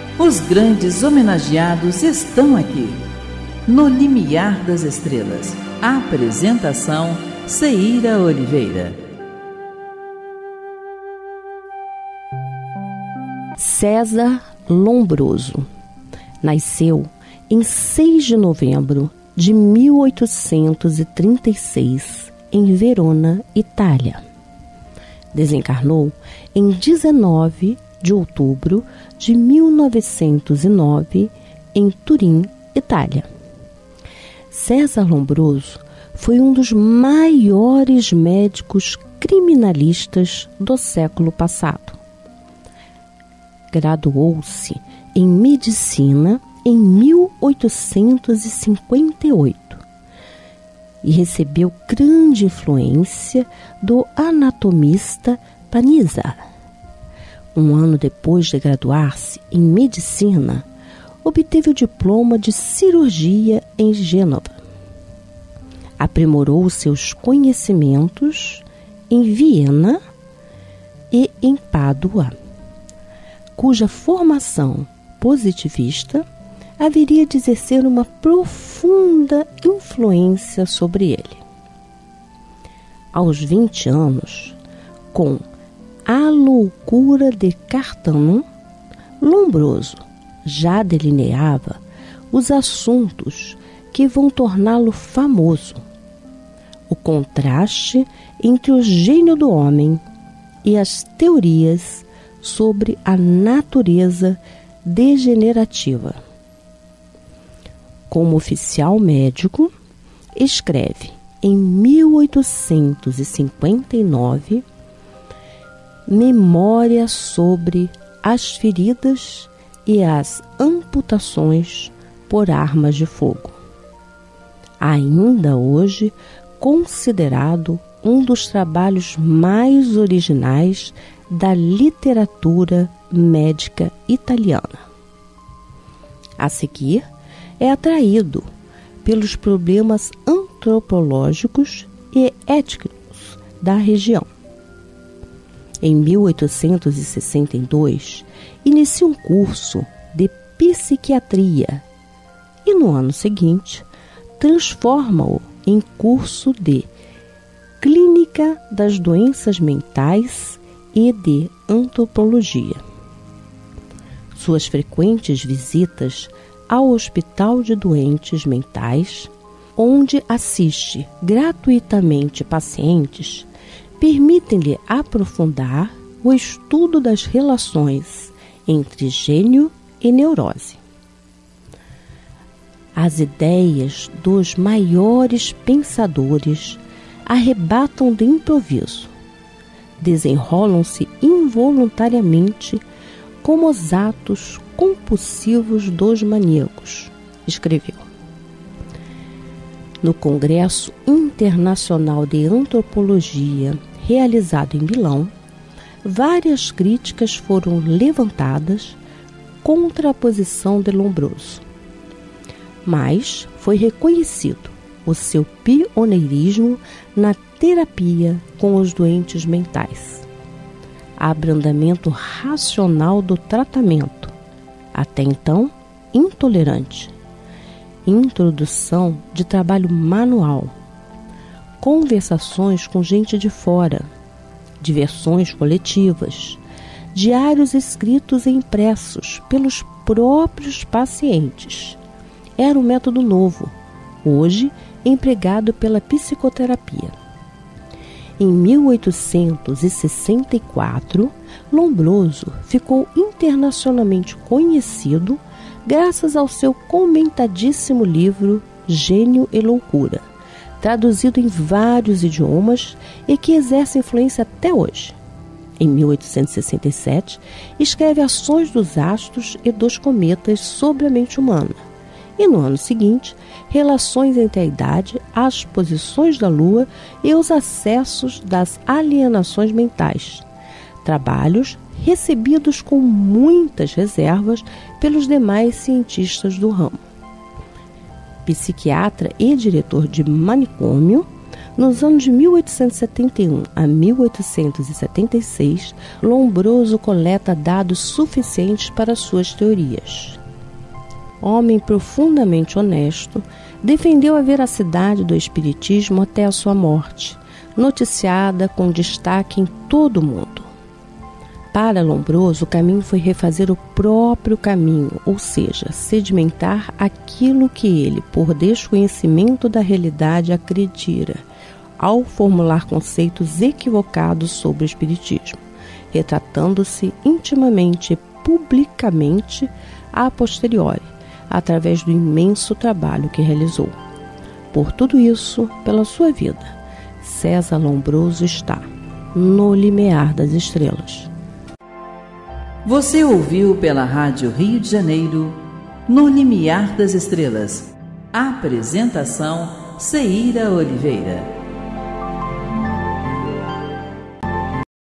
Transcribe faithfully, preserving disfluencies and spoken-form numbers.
Os grandes homenageados estão aqui. No Limiar das Estrelas. Apresentação: Ceira Oliveira. César Lombroso nasceu em seis de novembro de mil oitocentos e trinta e seis em Verona, Itália. Desencarnou em dezenove de outubro de mil novecentos e nove em Turim, Itália. César Lombroso foi um dos maiores médicos criminalistas do século passado. Graduou-se em medicina em mil oitocentos e cinquenta e oito e recebeu grande influência do anatomista Panizza. Um ano depois de graduar-se em medicina, obteve o diploma de cirurgia em Gênova. Aprimorou seus conhecimentos em Viena e em Pádua, cuja formação positivista haveria de exercer uma profunda influência sobre ele. Aos vinte anos, com A Loucura de Cartano, Lombroso já delineava os assuntos que vão torná-lo famoso: o contraste entre o gênio do homem e as teorias sobre a natureza degenerativa. Como oficial médico, escreve em mil oitocentos e cinquenta e nove Memória sobre as feridas e as amputações por armas de fogo. Ainda hoje considerado um dos trabalhos mais originais da literatura médica italiana. A seguir, é atraído pelos problemas antropológicos e éticos da região. Em mil oitocentos e sessenta e dois, inicia um curso de psiquiatria e, no ano seguinte, transforma-o em curso de clínica das doenças mentais e de antropologia. Suas frequentes visitas ao Hospital de Doentes Mentais, onde assiste gratuitamente pacientes, permitem-lhe aprofundar o estudo das relações entre gênio e neurose. As ideias dos maiores pensadores arrebatam de improviso, desenrolam-se involuntariamente como os atos compulsivos dos maníacos, escreveu. No Congresso Internacional de Antropologia, realizado em Milão, várias críticas foram levantadas contra a posição de Lombroso. Mas foi reconhecido o seu pioneirismo na terapia com os doentes mentais, abrandamento racional do tratamento, até então intolerante, introdução de trabalho manual, conversações com gente de fora, diversões coletivas, diários escritos e impressos pelos próprios pacientes. Era um método novo, hoje empregado pela psicoterapia. Em mil oitocentos e sessenta e quatro, Lombroso ficou internacionalmente conhecido graças ao seu comentadíssimo livro Gênio e Loucura, traduzido em vários idiomas e que exerce influência até hoje. Em mil oitocentos e sessenta e sete, escreve Ações dos Astros e dos Cometas sobre a mente humana. E no ano seguinte, Relações entre a idade, as posições da Lua e os acessos das alienações mentais. Trabalhos recebidos com muitas reservas pelos demais cientistas do ramo. Psiquiatra e diretor de manicômio, Nos anos de mil oitocentos e setenta e um a mil oitocentos e setenta e seis, Lombroso coleta dados suficientes para suas teorias. Homem profundamente honesto, defendeu a veracidade do espiritismo até a sua morte, noticiada com destaque em todo o mundo. Para Lombroso, o caminho foi refazer o próprio caminho, ou seja, sedimentar aquilo que ele, por desconhecimento da realidade, acreditara, ao formular conceitos equivocados sobre o espiritismo, retratando-se intimamente e publicamente a posteriori, através do imenso trabalho que realizou. Por tudo isso, pela sua vida, César Lombroso está no limiar das estrelas. Você ouviu pela Rádio Rio de Janeiro, No Limiar das Estrelas. Apresentação, Ceíra Oliveira.